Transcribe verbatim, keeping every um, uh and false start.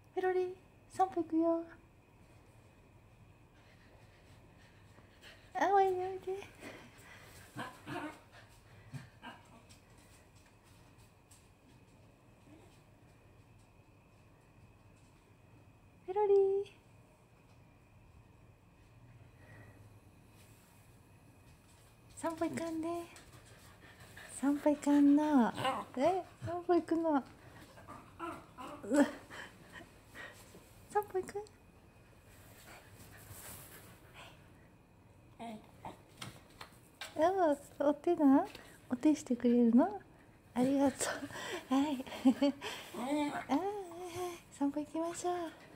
ペロリ散歩行くよ。あ、おいでおいで。ペロリ散歩行かんで。散歩行かんな。え、散歩行くの。散歩行く。ああ、お手な。お手してくれるの。ありがとう。はい。ああ、はいはい。散歩行きましょう。